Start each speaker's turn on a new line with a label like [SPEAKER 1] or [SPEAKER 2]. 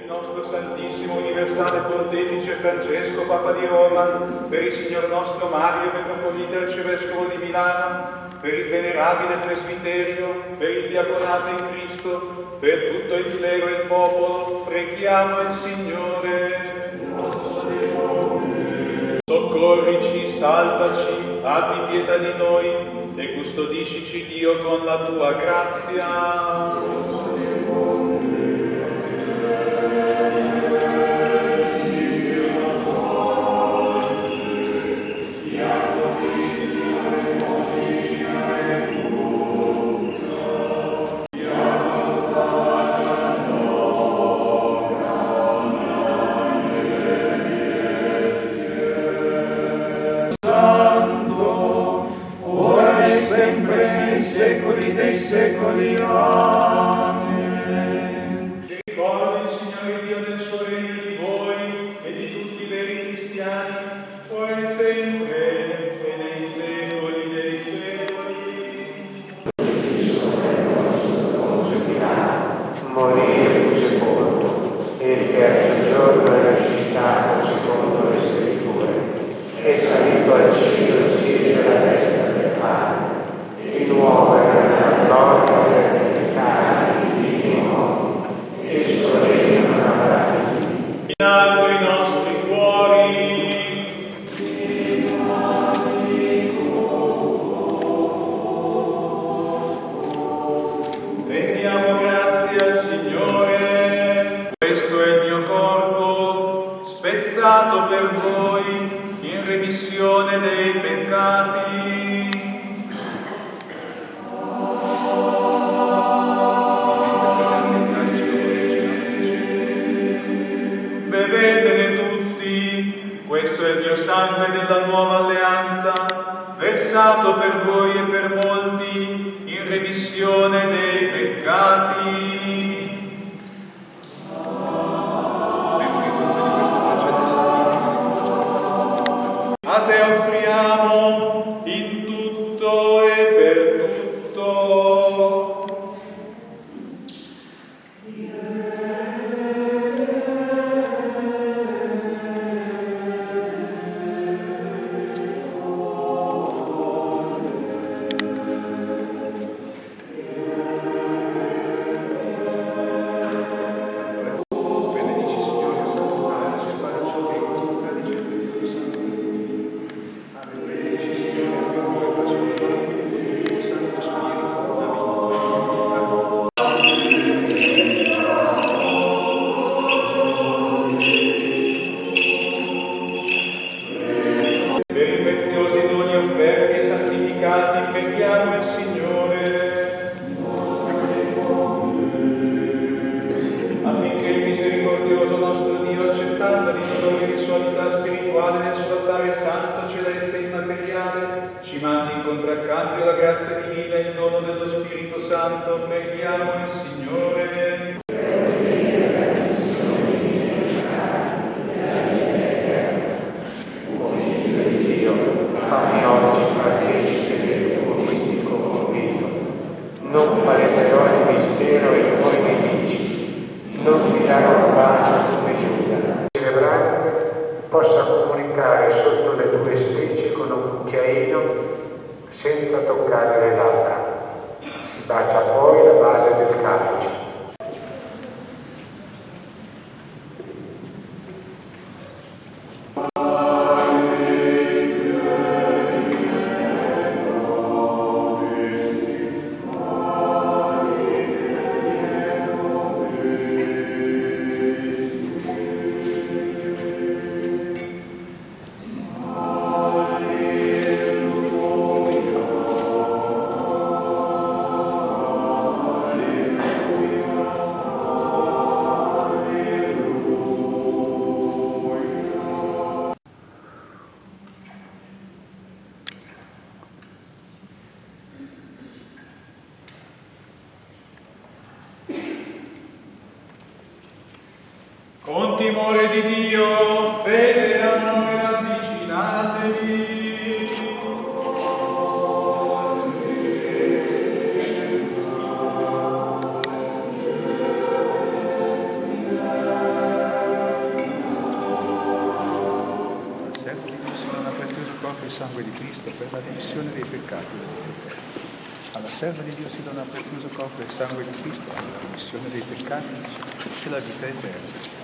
[SPEAKER 1] il nostro Santissimo Universale Pontefice Francesco, Papa di Roma, per il Signor nostro Mario, Metropolita Arcivescovo di Milano, per il venerabile presbiterio, per il diaconato in Cristo, per tutto il clero e il popolo, preghiamo il Signore. Soccorrici, salvaci, abbi pietà di noi e custodiscici, Dio, con la tua grazia.
[SPEAKER 2] Dei secoli. Amen.
[SPEAKER 1] Ti ricorda il Signore Dio del suo regno di voi e di tutti i veri cristiani, ora e sempre e nei secoli dei secoli.
[SPEAKER 2] Morì e fu sepolto, e il terzo giorno è risuscitato secondo le scritture, è salito al cielo e siede alla destra del Padre. Di nuovo era nella gloria per giudicare i vivi e i morti, e il suo regno non avrà fine.
[SPEAKER 1] In alto i nostri cuori. Rendiamo grazie al Signore. Questo è il mio corpo, spezzato per voi, in remissione dei peccati. Bevetene tutti, questo è il mio sangue della nuova alleanza, versato per voi e per molti, in remissione dei peccati. A te offriamo in tutto e per tutto. Preghiamo il Signore affinché il misericordioso nostro Dio, accettando l'indolore di ritualità spirituale nel suo altare santo, celeste e immateriale, ci mandi in contraccambio la grazia divina e il dono dello Spirito Santo. Preghiamo il Signore.
[SPEAKER 2] Fammi oggi partecipe del tuo mistico convito. Non paleserò il mistero e poi mi dici, non ti darò pace come Giuda. Celebrante possa comunicare sotto le due specie con un cucchiaino senza toccare le labbra. Si bacia poi la base del calice.
[SPEAKER 1] Con timore di Dio, fede e amore avvicinatevi.
[SPEAKER 3] sangue di Cristo per la remissione dei peccati. Alla serva di Dio si dona preziose corpo e sangue di Cristo, alla remissione dei peccati e la vita eterna.